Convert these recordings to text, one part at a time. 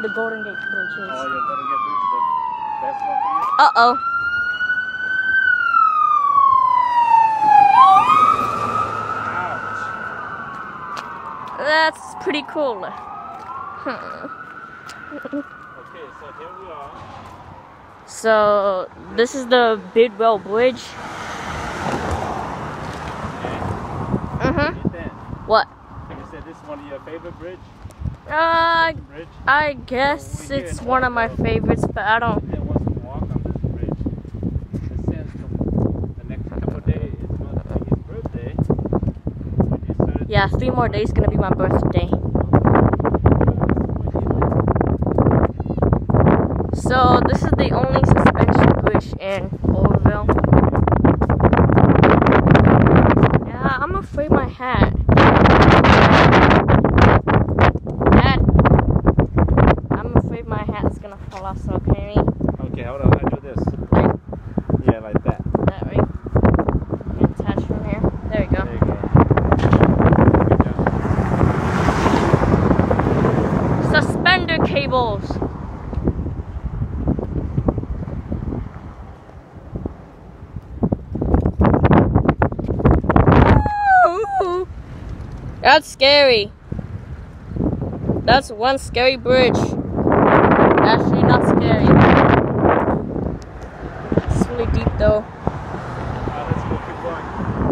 the Golden Gate Bridge is. Oh, your Golden Gate Bridge is the best one for you? Uh-oh. Ouch. That's pretty cool. Okay, so here we are. So, this is the Bidwell Bridge. What? You said this is one of your favorite bridge? I guess it's one of my favorites, but I don't. Who wants to walk on this bridge? Since the next couple of days is his birthday. Yeah, 3 more days gonna be my birthday. So this is the only suspension bridge in Bidwell. Yeah, I'm afraid my hat. I'm afraid my hat's gonna fall off, so can we? Okay, hold on, I do this. Like, yeah, like that. That right? And attach from here. There you go. There you go. Good job. Suspender cables. That's scary. That's one scary bridge. Actually, not scary. It's really deep though. Let's go, keep going.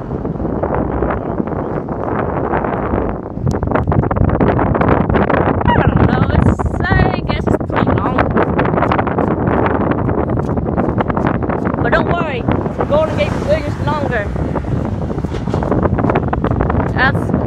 I don't know. I guess it's pretty long. But don't worry, the Golden Gate Bridge is longer. That's